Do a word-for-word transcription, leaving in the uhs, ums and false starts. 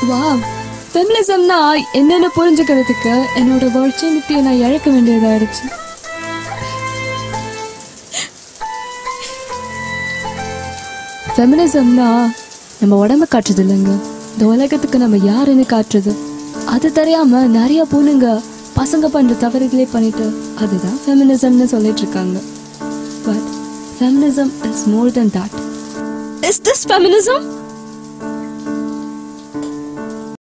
Wow, ஃபெமினிசம்னா என்னென்ன புரிஞ்சுக்கிறதுக்கு என்னோட வர்ச்சினிட்டியை நான் இழக்க வேண்டியதாயிடுச்சு. ஃபெமினிசம்னா நம்ம உடம்ப காட்டுறது இல்லைங்க, இந்த உலகத்துக்கு நம்ம யாருன்னு காட்டுறது. அது தெரியாம நிறைய பொண்ணுங்க பசங்க பண்ற தவறுகளே பண்ணிட்டு அதுதான் ஃபெமினிசம்னு சொல்லிட்டு இருக்காங்க. But feminism is more than that. Is this feminism?